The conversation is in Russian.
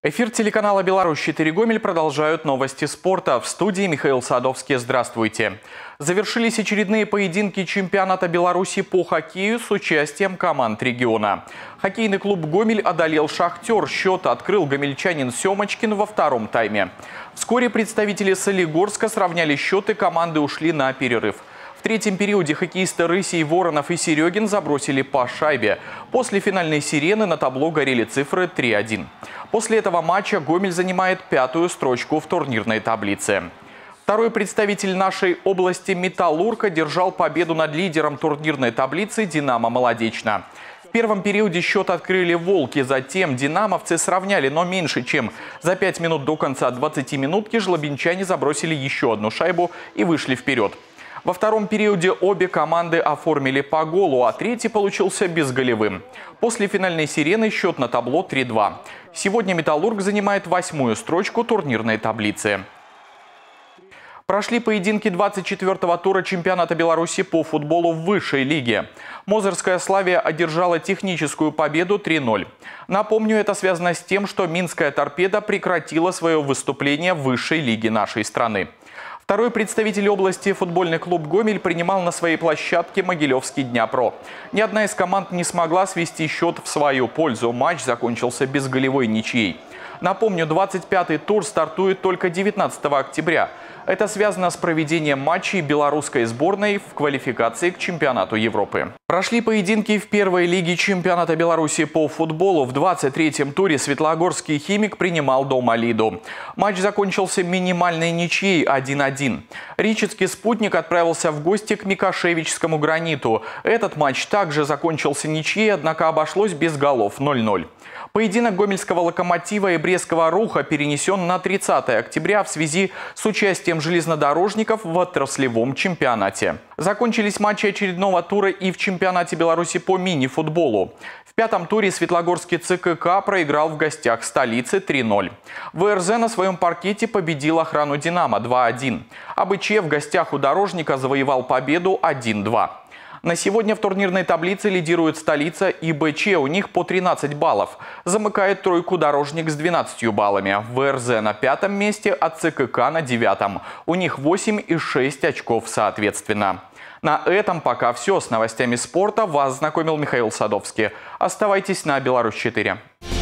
Эфир телеканала «Беларусь-4 Гомель» продолжают новости спорта. В студии Михаил Садовский. Здравствуйте. Завершились очередные поединки чемпионата Беларуси по хоккею с участием команд региона. Хоккейный клуб «Гомель» одолел «Шахтер». Счет открыл гомельчанин Семочкин во втором тайме. Вскоре представители Солигорска сравняли счет, и команды ушли на перерыв. В третьем периоде хоккеисты Рысей, Воронов и Серегин забросили по шайбе. После финальной сирены на табло горели цифры 3-1. После этого матча Гомель занимает пятую строчку в турнирной таблице. Второй представитель нашей области «Металлург» одержал победу над лидером турнирной таблицы «Динамо Молодечно». В первом периоде счет открыли «Волки», затем динамовцы сравняли, но меньше чем за 5 минут до конца 20-минутки жлобинчане забросили еще одну шайбу и вышли вперед. Во втором периоде обе команды оформили по голу, а третий получился безголевым. После финальной сирены счет на табло 3-2. Сегодня «Металлург» занимает 8-ю строчку турнирной таблицы. Прошли поединки 24-го тура чемпионата Беларуси по футболу в высшей лиге. Мозырская «Славия» одержала техническую победу 3-0. Напомню, это связано с тем, что Минская «Торпеда» прекратила свое выступление в высшей лиге нашей страны. Второй представитель области футбольный клуб «Гомель» принимал на своей площадке Могилевский Дняпро. Ни одна из команд не смогла свести счет в свою пользу. Матч закончился безголевой ничьей. Напомню, 25-й тур стартует только 19 октября. Это связано с проведением матчей белорусской сборной в квалификации к чемпионату Европы. Прошли поединки в первой лиге чемпионата Беларуси по футболу. В 23-м туре Светлогорский «Химик» принимал дома «Лиду». Матч закончился минимальной ничьей 1-1. Ричицкий «Спутник» отправился в гости к Микошевичскому «Граниту». Этот матч также закончился ничьей, однако обошлось без голов 0-0. Поединок гомельского «Локомотива» и брестского «Руха» перенесен на 30 октября в связи с участием железнодорожников в отраслевом чемпионате. Закончились матчи очередного тура и в чемпионате Беларуси по мини-футболу. В пятом туре Светлогорский ЦКК проиграл в гостях столицы 3-0. ВРЗ на своем паркете победил охрану «Динамо» 2-1. АБЧ в гостях у «Дорожника» завоевал победу 1-2. На сегодня в турнирной таблице лидирует столица и БЧ, у них по 13 баллов. Замыкает тройку «Дорожник» с 12 баллами. ВРЗ на 5-м месте, а ЦКК на 9-м. У них 8 и 6 очков соответственно. На этом пока все. С новостями спорта вас знакомил Михаил Садовский. Оставайтесь на «Беларусь-4».